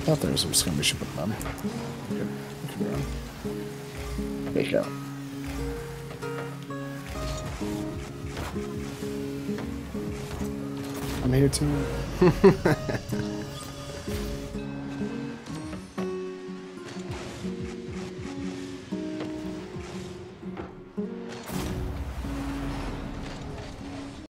thought there was some skirmish with them. Could be wrong. There you go. I'm here too.